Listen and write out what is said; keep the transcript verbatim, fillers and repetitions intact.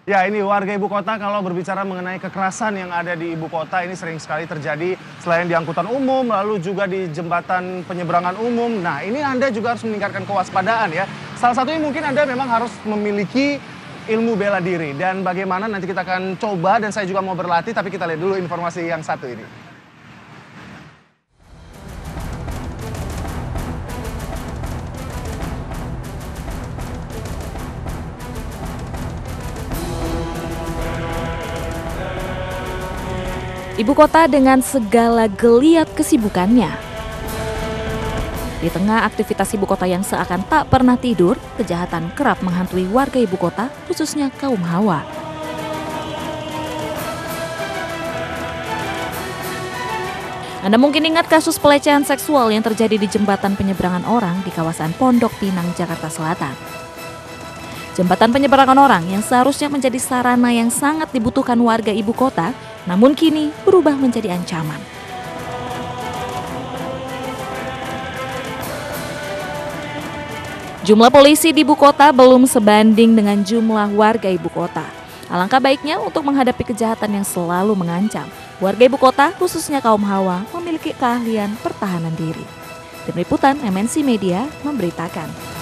Ya, ini warga ibu kota kalau berbicara mengenai kekerasan yang ada di ibu kota ini sering sekali terjadi selain di angkutan umum, lalu juga di jembatan penyeberangan umum. Nah, ini Anda juga harus meningkatkan kewaspadaan ya. Salah satunya mungkin Anda memang harus memiliki ilmu bela diri. Dan bagaimana nanti kita akan coba dan saya juga mau berlatih, tapi kita lihat dulu informasi yang satu ini. Ibu kota dengan segala geliat kesibukannya. Di tengah aktivitas ibu kota yang seakan tak pernah tidur, kejahatan kerap menghantui warga ibu kota, khususnya kaum hawa. Anda mungkin ingat kasus pelecehan seksual yang terjadi di jembatan penyeberangan orang di kawasan Pondok Pinang, Jakarta Selatan. Jembatan penyeberangan orang yang seharusnya menjadi sarana yang sangat dibutuhkan warga ibu kota, namun kini berubah menjadi ancaman. Jumlah polisi di ibu kota belum sebanding dengan jumlah warga ibu kota. Alangkah baiknya untuk menghadapi kejahatan yang selalu mengancam, warga ibu kota, khususnya kaum hawa, memiliki keahlian pertahanan diri. Tim Liputan M N C Media memberitakan.